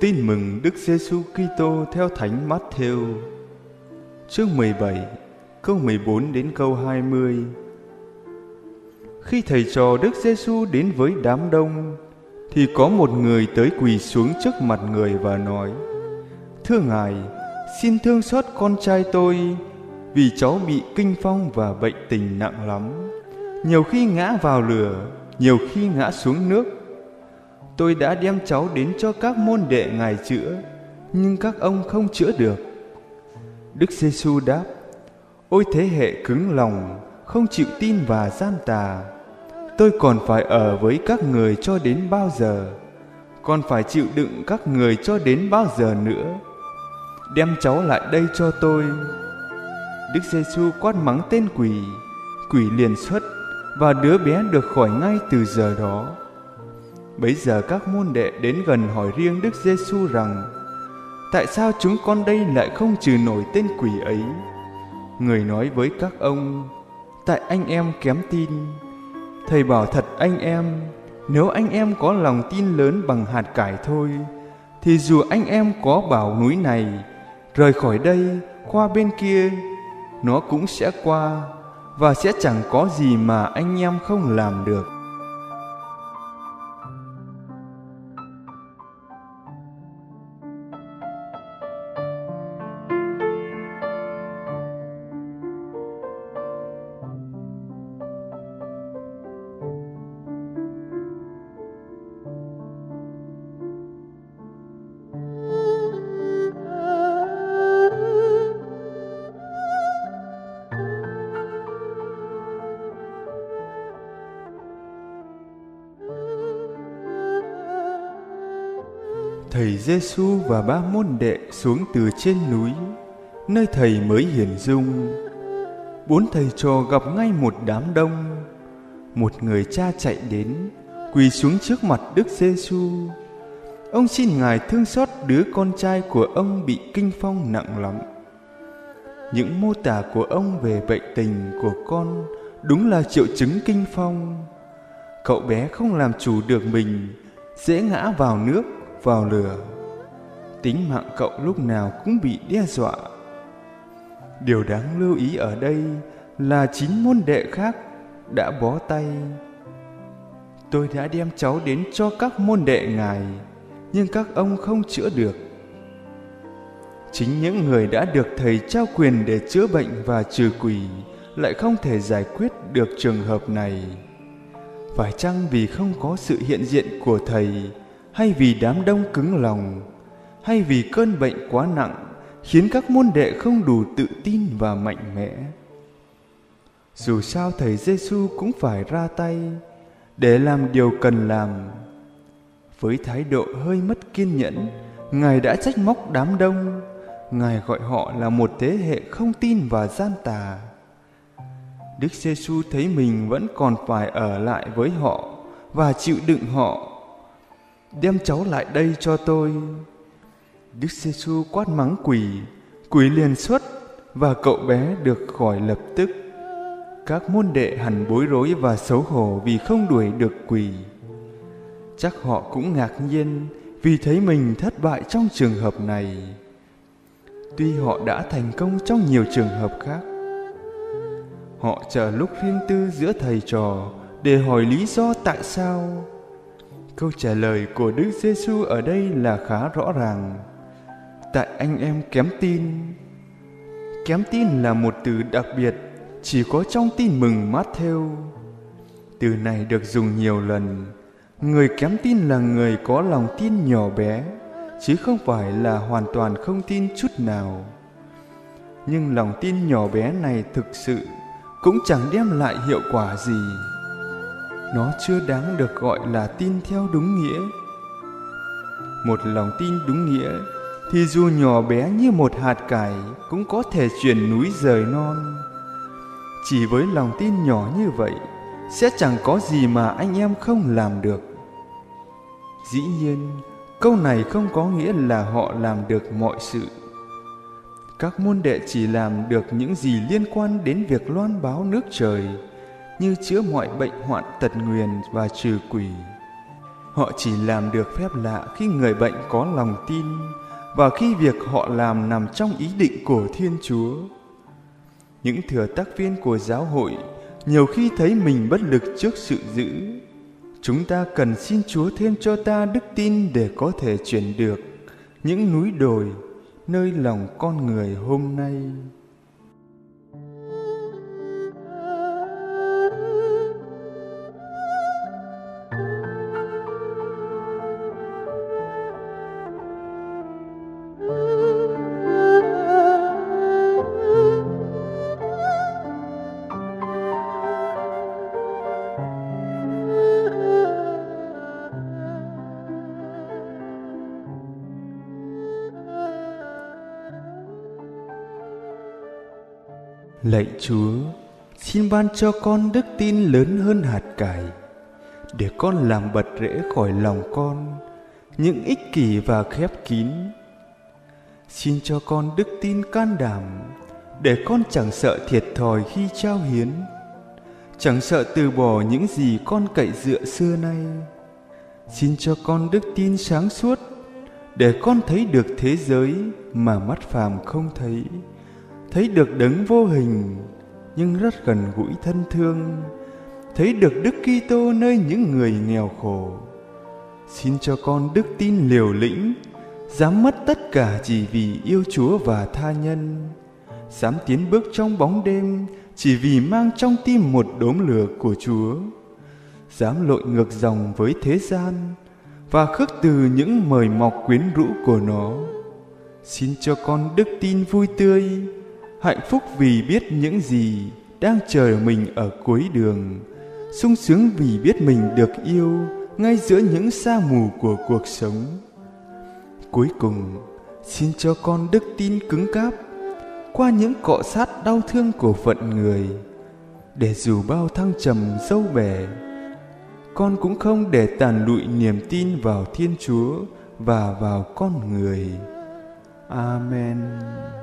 Tin mừng Đức Giêsu Kitô theo Thánh Mát-thêu. Chương 17, câu 14 đến câu 20. Khi thầy trò Đức Giêsu đến với đám đông, thì có một người tới quỳ xuống trước mặt người và nói: "Thưa Ngài, xin thương xót con trai tôi, vì cháu bị kinh phong và bệnh tình nặng lắm. Nhiều khi ngã vào lửa, nhiều khi ngã xuống nước. Tôi đã đem cháu đến cho các môn đệ Ngài chữa, nhưng các ông không chữa được." Đức Giêsu đáp: "Ôi thế hệ cứng lòng, không chịu tin và gian tà! Tôi còn phải ở với các người cho đến bao giờ? Còn phải chịu đựng các người cho đến bao giờ nữa? Đem cháu lại đây cho tôi." Đức Giêsu quát mắng tên quỷ, quỷ liền xuất, và đứa bé được khỏi ngay từ giờ đó. Bấy giờ các môn đệ đến gần hỏi riêng Đức Giêsu rằng: "Tại sao chúng con đây lại không trừ nổi tên quỷ ấy?" Người nói với các ông: "Tại anh em kém tin. Thầy bảo thật anh em, nếu anh em có lòng tin lớn bằng hạt cải thôi, thì dù anh em có bảo núi này rời khỏi đây qua bên kia, nó cũng sẽ qua, và sẽ chẳng có gì mà anh em không làm được." Thầy Giêsu và ba môn đệ xuống từ trên núi, nơi thầy mới hiển dung. Bốn thầy trò gặp ngay một đám đông. Một người cha chạy đến, quỳ xuống trước mặt Đức Giêsu. Ông xin Ngài thương xót đứa con trai của ông bị kinh phong nặng lắm. Những mô tả của ông về bệnh tình của con đúng là triệu chứng kinh phong. Cậu bé không làm chủ được mình, dễ ngã vào nước, vào lửa. Tính mạng cậu lúc nào cũng bị đe dọa. Điều đáng lưu ý ở đây là 9 môn đệ khác đã bó tay. "Tôi đã đem cháu đến cho các môn đệ Ngài, nhưng các ông không chữa được." Chính những người đã được thầy trao quyền để chữa bệnh và trừ quỷ lại không thể giải quyết được trường hợp này. Phải chăng vì không có sự hiện diện của thầy, hay vì đám đông cứng lòng, hay vì cơn bệnh quá nặng khiến các môn đệ không đủ tự tin và mạnh mẽ? Dù sao thầy Giêsu cũng phải ra tay để làm điều cần làm. Với thái độ hơi mất kiên nhẫn, Ngài đã trách móc đám đông. Ngài gọi họ là một thế hệ không tin và gian tà. Đức Giêsu thấy mình vẫn còn phải ở lại với họ và chịu đựng họ. "Đem cháu lại đây cho tôi." Đức Giêsu quát mắng quỷ, quỷ liền xuất, và cậu bé được khỏi lập tức. Các môn đệ hẳn bối rối và xấu hổ vì không đuổi được quỷ. Chắc họ cũng ngạc nhiên vì thấy mình thất bại trong trường hợp này, tuy họ đã thành công trong nhiều trường hợp khác. Họ chờ lúc riêng tư giữa thầy trò để hỏi lý do tại sao. Câu trả lời của Đức Giêsu ở đây là khá rõ ràng: tại anh em kém tin. Kém tin là một từ đặc biệt chỉ có trong Tin mừng Mát-thêu. Từ này được dùng nhiều lần. Người kém tin là người có lòng tin nhỏ bé, chứ không phải là hoàn toàn không tin chút nào. Nhưng lòng tin nhỏ bé này thực sự cũng chẳng đem lại hiệu quả gì. Nó chưa đáng được gọi là tin theo đúng nghĩa. Một lòng tin đúng nghĩa thì dù nhỏ bé như một hạt cải cũng có thể chuyển núi rời non. Chỉ với lòng tin nhỏ như vậy sẽ chẳng có gì mà anh em không làm được. Dĩ nhiên, câu này không có nghĩa là họ làm được mọi sự. Các môn đệ chỉ làm được những gì liên quan đến việc loan báo nước trời, như chữa mọi bệnh hoạn tật nguyền và trừ quỷ. Họ chỉ làm được phép lạ khi người bệnh có lòng tin và khi việc họ làm nằm trong ý định của Thiên Chúa. Những thừa tác viên của giáo hội nhiều khi thấy mình bất lực trước sự dữ. Chúng ta cần xin Chúa thêm cho ta đức tin để có thể chuyển được những núi đồi nơi lòng con người hôm nay. Lạy Chúa, xin ban cho con đức tin lớn hơn hạt cải, để con làm bật rễ khỏi lòng con những ích kỷ và khép kín. Xin cho con đức tin can đảm, để con chẳng sợ thiệt thòi khi trao hiến, chẳng sợ từ bỏ những gì con cậy dựa xưa nay. Xin cho con đức tin sáng suốt, để con thấy được thế giới mà mắt phàm không thấy, thấy được đấng vô hình nhưng rất gần gũi thân thương, thấy được Đức Kitô nơi những người nghèo khổ. Xin cho con đức tin liều lĩnh, dám mất tất cả chỉ vì yêu Chúa và tha nhân, dám tiến bước trong bóng đêm chỉ vì mang trong tim một đốm lửa của Chúa, dám lội ngược dòng với thế gian và khước từ những mời mọc quyến rũ của nó. Xin cho con đức tin vui tươi, hạnh phúc vì biết những gì đang chờ mình ở cuối đường, sung sướng vì biết mình được yêu ngay giữa những sa mù của cuộc sống. Cuối cùng, xin cho con đức tin cứng cáp qua những cọ sát đau thương của phận người, để dù bao thăng trầm dâu bẻ, con cũng không để tàn lụi niềm tin vào Thiên Chúa và vào con người. Amen.